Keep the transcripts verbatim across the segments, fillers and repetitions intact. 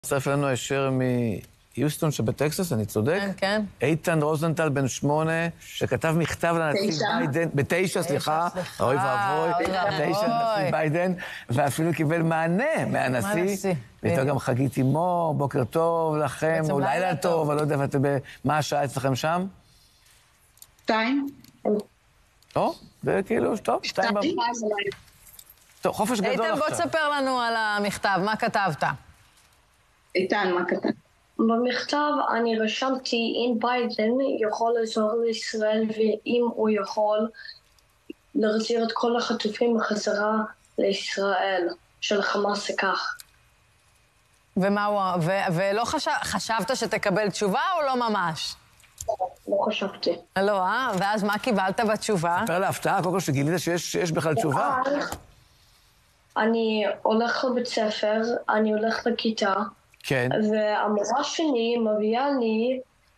צטרף לנו הישר מיוסטון שבטקסס, אני צודק? כן, כן. איתן רוזנטל, בן שמונה, שכתב מכתב לנשיא ביידן, בתשע, סליחה, אוי ואבוי, בתשע לנשיא ביידן, ואפילו קיבל מענה מהנשיא, ואיתו גם חגית עמו, בוקר טוב לכם, או לילה טוב, אני לא יודע מה השעה אצלכם שם? שתיים. או, זה כאילו, טוב, שתיים בבית. טוב, חופש גדול עכשיו. איתן, בוא תספר לנו על המכתב, מה כתבת? איתן, מה כתב? במכתב אני רשמתי אם ביידן יכול לעזור לישראל ואם הוא יכול להחזיר את כל החטופים בחזרה לישראל, של חמאס וכך. ומה הוא... ו- ולא חשב... חשבת שתקבל תשובה או לא ממש? לא חשבתי. לא, אה? ואז מה קיבלת בתשובה? ספר להפתעה, קודם כל שגילית שיש שיש בכלל תשובה. אני הולך לבית ספר, אני הולך לכיתה, כן. והמורה שלי מביאה לי,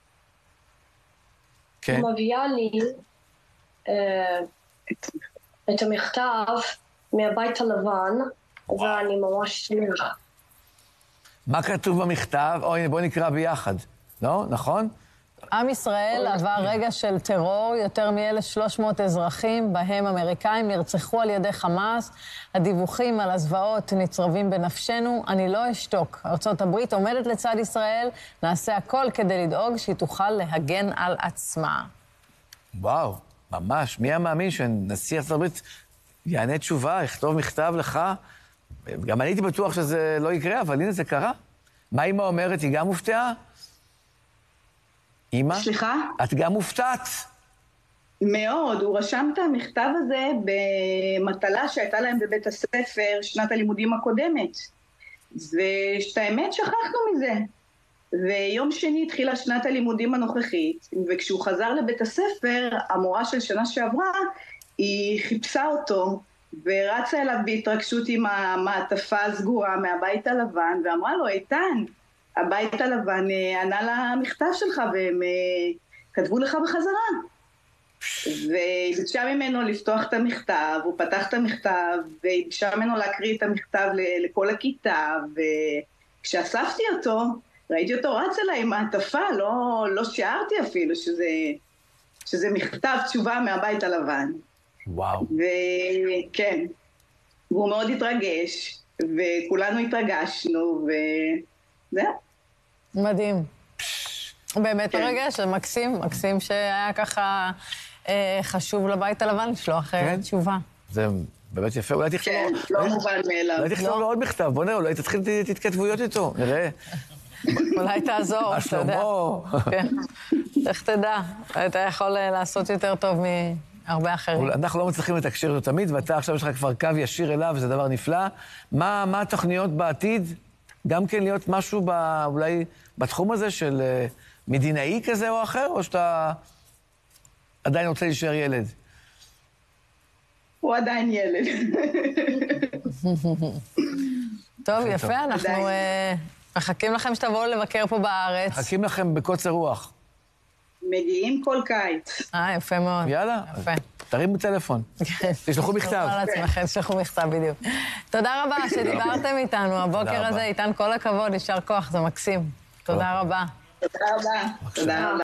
כן. מביאה לי אה, את המכתב מהבית הלבן, ואני ממש שמחה. מה כתוב במכתב? או, הנה, בואו נקרא ביחד. לא? נכון? עם ישראל עבר רגע של טרור, יותר מ-אלף ושלוש מאות אזרחים, בהם אמריקאים, נרצחו על ידי חמאס. הדיווחים על הזוועות נצרבים בנפשנו, אני לא אשתוק. ארצות הברית עומדת לצד ישראל, נעשה הכל כדי לדאוג שהיא תוכל להגן על עצמה. וואו, ממש. מי המאמין שנשיא ארצות הברית יענה תשובה, יכתוב מכתב לך? גם אני הייתי בטוח שזה לא יקרה, אבל הנה זה קרה. מה אמא אומרת? היא גם מופתעה? אמא? סליחה? את גם מופתעת. מאוד. הוא רשם את המכתב הזה במטלה שהייתה להם בבית הספר שנת הלימודים הקודמת. ושאת האמת שכחנו מזה. ויום שני התחילה שנת הלימודים הנוכחית, וכשהוא חזר לבית הספר, המורה של שנה שעברה, היא חיפשה אותו, ורצה אליו בהתרגשות עם המעטפה הסגורה מהבית הלבן, ואמרה לו, איתן, הבית הלבן ענה למכתב שלך, והם כתבו לך בחזרה. והיא ביקשה ממנו לפתוח את המכתב, הוא פתח את המכתב, והיא ביקשה ממנו להקריא את המכתב לכל הכיתה, וכשאספתי אותו, ראיתי אותו רץ אליי עם מעטפה, לא, לא שיערתי אפילו שזה, שזה מכתב תשובה מהבית הלבן. וואו. וכן, והוא מאוד התרגש, וכולנו התרגשנו, וזה. מדהים. באמת כן. מרגש, מקסים, מקסים שהיה ככה אה, חשוב לבית הלבן לשלוח כן? תשובה. זה באמת יפה, אולי תכתוב... כן, לא מובן מאליו. אולי תכתוב לו עוד מכתב, בוא נראה, אולי תתחיל התכתבויות איתו, נראה. אולי תעזור, אתה יודע. כן, איך תדע, אתה יכול לעשות יותר טוב מהרבה אחרים. אנחנו לא מצליחים לתקשר אותו תמיד, ואתה עכשיו יש לך כבר קו ישיר אליו, זה דבר נפלא. מה, מה התוכניות בעתיד? גם כן להיות משהו ב, אולי בתחום הזה של מדינאי כזה או אחר, או שאתה עדיין רוצה להישאר ילד? הוא עדיין ילד. טוב, יפה, אנחנו מחכים לכם שתבואו לבקר פה בארץ. מחכים לכם בקוצר רוח. מגיעים כל קיץ. אה, יפה מאוד. יאללה, יפה. תרימו טלפון. תשלחו מכתב. תשלחו על עצמכם, תשלחו מכתב בדיוק. תודה רבה שדיברתם איתנו, הבוקר הזה איתן כל הכבוד, יישר כוח, זה מקסים. תודה רבה. תודה רבה. תודה רבה.